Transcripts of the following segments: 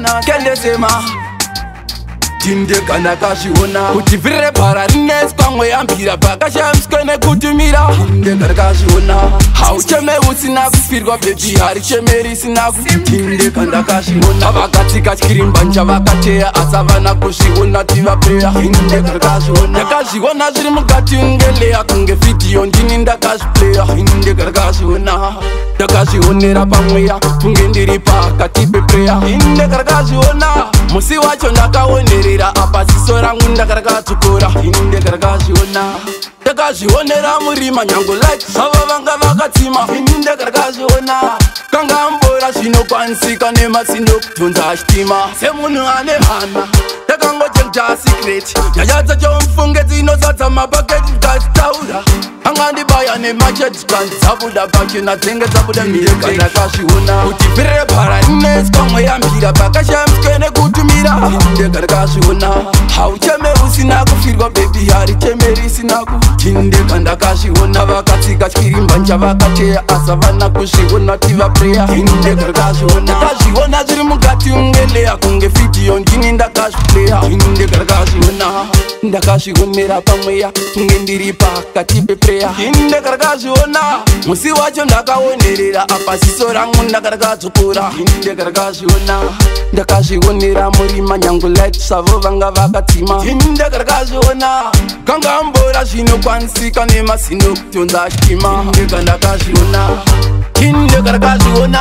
sana kende sema tinde kana kashiona kuti virre para rines kwamwe yambira pakashamskene kutumira tinde kana kashiona haucheme usina kufirwa bebi hari chemeri sina tinde kana kashiona vakatika chikirimba vakateya asavana kuzviona tiva preya tinde kana kashiona ndakazviona zviri mukati ngeleya kunge vhidhiyo ndini ndakazvipleya tinde kana kashiona ndakazvionera pamweya kunge ndiri pakati pepreya tinde kana kashiona musi wacho ndakaonerera apa ziso rangu ndakarakatukura inde karakazviona ndakazvionera murima nyango like ava vanga vakatsima inde karakazviona kanga mbora zvinokwanisika nemasino kutonza chitima semunhu ane hana ndakangojekja secret nyaya dzacho mfunge dzinozadza mabhaketi dzataura angandibaya nemacheti kanzabuda pachena dzenge dzabuda mireka ndakazviona kuti virre para ineskamwe yambira pakashamsike nekutumira ndekarakazviona haucheme usina kufirwa bebi hari chemeri isinaku tindeka ndakazviona vakatsika chikirimba njavakateya asavana kuzviona tiva preya ndekarakazviona ndakazviona zviri mukati ungeleya kunge vhidhiyo ndini ndakazvipleya ndekarakazviona ndakazvionera pamweya kunge ndiri pakati pepreya ndekarakazviona musi wacho ndakaonerera apa ziso rangu ndakarakadzokora ndekarakazviona ndakazvionera murima nyangu light savo vanga vakatima ndekarakazviona kanga mbora zvinokwanisika nemasino kutonza chitima ndekandakazviona ndekarakazviona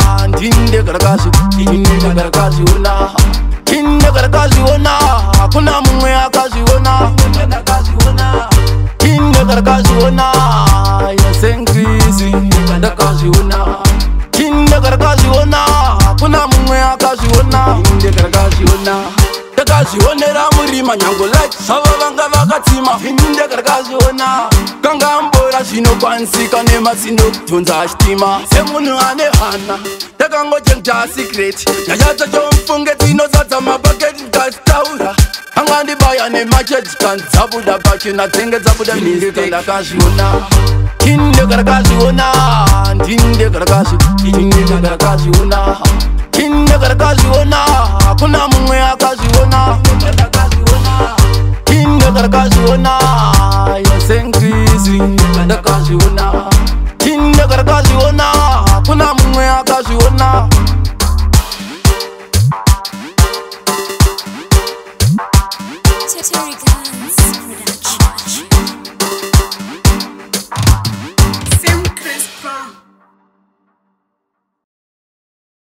ndekarakazviona ndekarakazviona hakuna mumwe akazviona ndekarakazviona yasenkrisi ndakazviona ndekarakazviona hakuna mumwe akazviona ndekarakazviona ndakazvionera murima nyango like sava vanga vakatsima ndekarakazviona kanga mbora zvinokwanisika nemasino kutonza chitima semunhu ane hana ndakangojekja secret nyaya dzacho mfunge dzinozadza mabhaketi dzataura angandibaya nemacheti kanzabuda pachena dzenge dzabuda mireka ndakazviona ndekarakazviona ndekarakazviona ndekarakazviona hakuna mumwe akazviona ndekarakazviona yasenkrisi